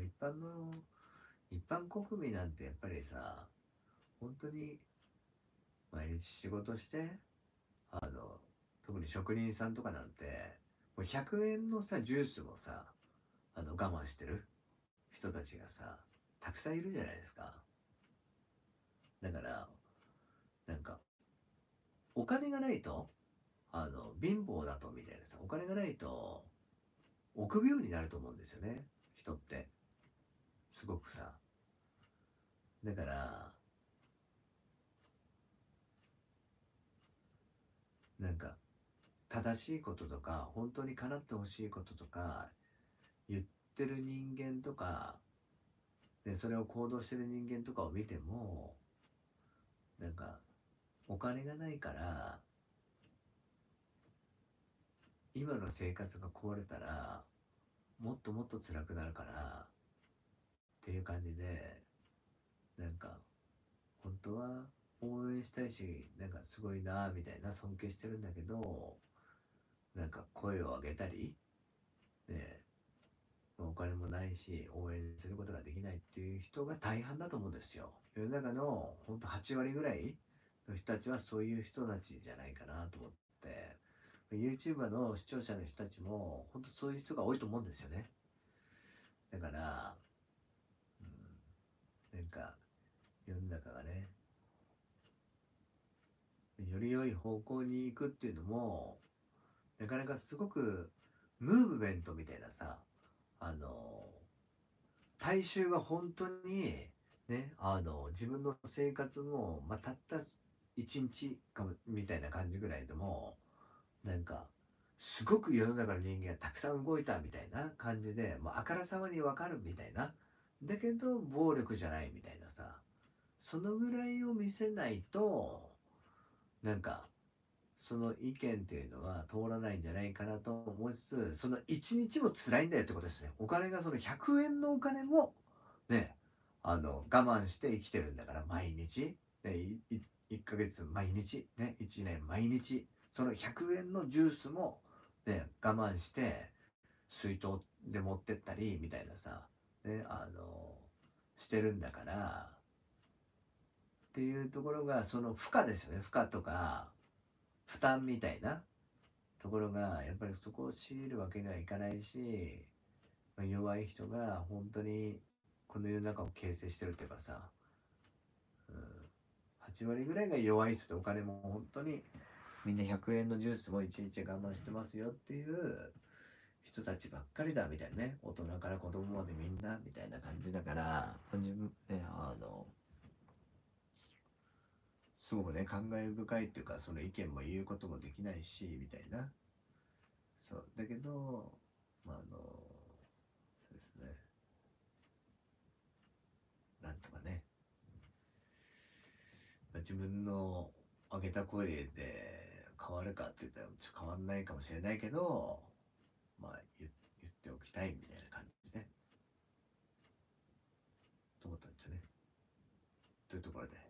一般国民なんてやっぱりさ、本当に毎日仕事して、あの、特に職人さんとかなんて、もう100円のさ、ジュースもさ、我慢してる人たちがさ、たくさんいるじゃないですか。だから、なんか、お金がないと、貧乏だとみたいなさ、お金がないと、臆病になると思うんですよね。人って。すごくさ。だから、なんか、正しいこととか、本当に叶ってほしいこととか、言ってる人間とか、で、それを行動してる人間とかを見ても、なんか、お金がないから、今の生活が壊れたら、もっともっと辛くなるから、っていう感じで、なんか、本当は応援したいし、なんかすごいなみたいな尊敬してるんだけど、なんか声を上げたり、ね、お金もないし応援することができないっていう人が大半だと思うんですよ。世の中のほんと8割ぐらいの人たちはそういう人たちじゃないかなと思って、YouTuber の視聴者の人たちも本当そういう人が多いと思うんですよね。だから、なんか世の中がね、より良い方向に行くっていうのも、なかなかすごくムーブメントみたいなさ、あの、大衆が本当にね、自分の生活も、まあ、たった一日かもみたいな感じぐらいでも、なんか、すごく世の中の人間がたくさん動いたみたいな感じで、もうあからさまにわかるみたいな。だけど、暴力じゃないみたいなさ、そのぐらいを見せないと、なんか、その意見っていうのは通らないんじゃないかなと思いつつ、その一日も辛いんだよってことですね。お金がその100円のお金も、ね、我慢して生きてるんだから毎日、ね、1ヶ月毎日、ね、1年毎日、その100円のジュースも、ね、我慢して、水筒で持ってったり、みたいなさ、ね、してるんだから、っていうところが、その負荷ですよね。負荷とか、負担みたいなところがやっぱりそこを強いるわけにはいかないし、弱い人が本当にこの世の中を形成してるっていうかさ、うん、8割ぐらいが弱い人で、お金も本当にみんな100円のジュースも1日我慢してますよっていう人たちばっかりだみたいなね。大人から子供までみんなみたいな感じだから、自分ね、すごくね、感慨深いっていうか、その意見も言うこともできないしみたいな。そうだけど、まあそうですね、なんとかね、自分の上げた声で変わるかって言ったらちょっと変わんないかもしれないけど、まあ言っておきたいみたいな感じですね。と思ったんですよね。というところで